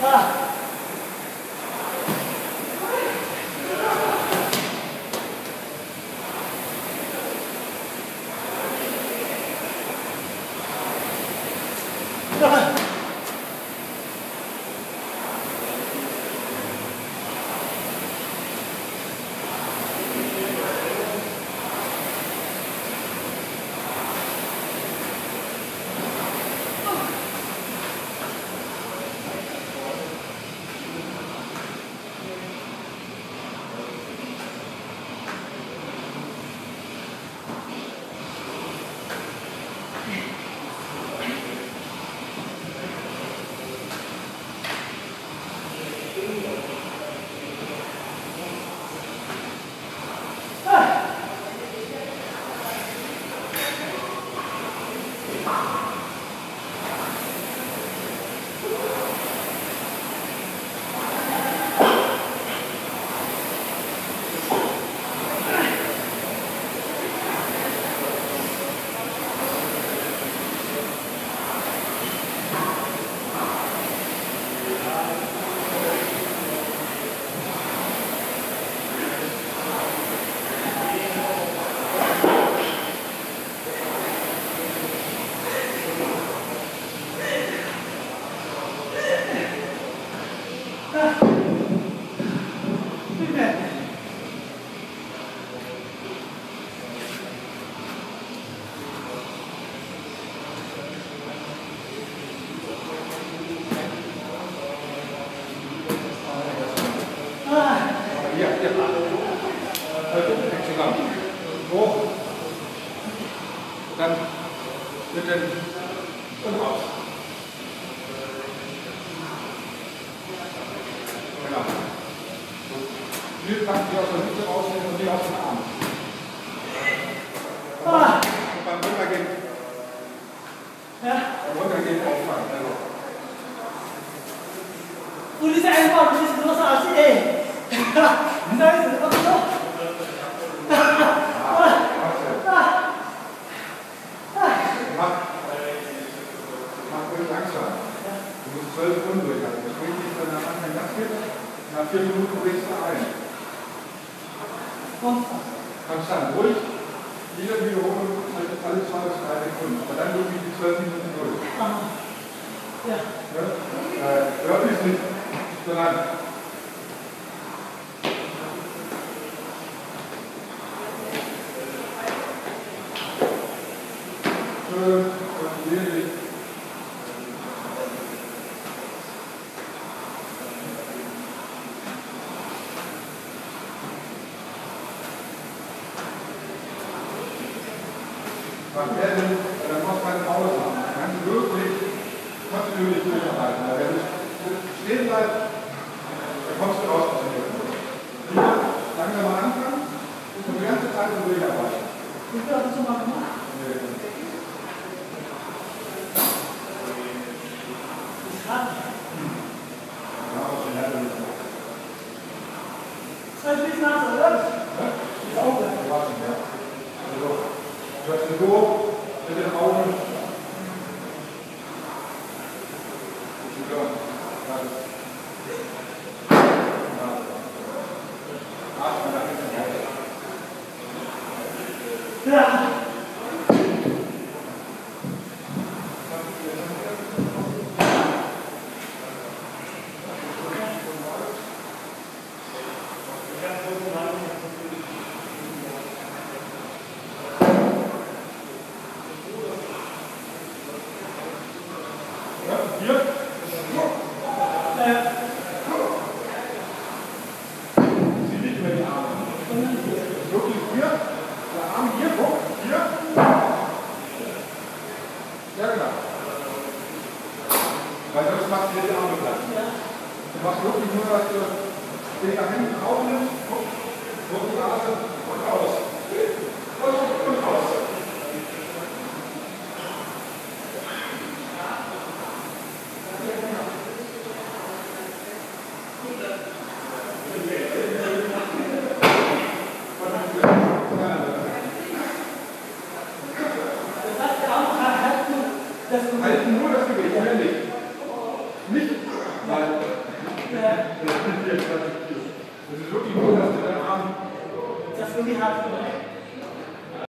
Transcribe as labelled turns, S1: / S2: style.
S1: Hoch. Dann bitte und raus. Genau. Hier packen Sie aus der Hüfte rausnehmen und die aus den Arm. Und beim Runtergehen. Beim Runtergehen auffangen.
S2: Und diese Einbau, das ist größer als die E. Wie soll ich das?
S1: Mach ruhig langsam. Du musst 12 Runden durchhalten. Das bringt dich dann am Anfang ganz fit. Nach 4 Minuten bringst du ein. Konstant, ruhig. Jede Wiederholung alle 2 bis 3 Sekunden. Aber dann wirklich die 12 Minuten durch.
S2: Ja.
S1: Örtlich nicht, sondern schön kontinuierlich. Man kann dann muss man Pause machen. Man kann wirklich kontinuierlich durcharbeiten. Wenn du stehen bleibst, dann kommst du raus aus dem Rhythmus. Hier langsam anfangen und die ganze Zeit so durcharbeiten.
S2: Ich will das so mal gemacht. Das ist nach, oder? Ist auch gut.
S1: Also, du hast den Go mit den Augen.
S2: Ja.
S1: Hier. Sieh nicht über die Arme. Wirklich hier. Der Arm hier, guck. Hier. Ja, genau. Weil sonst machst du dir die Arme platt. Du machst wirklich nur, dass du den nach hinten aufnimmst, guck, die Nase und raus. Und raus. Halten nur das Gewicht, mehr nicht. Nicht, weil Das ist wirklich gut, dass du deinen Arm.
S2: Das ist wirklich hart.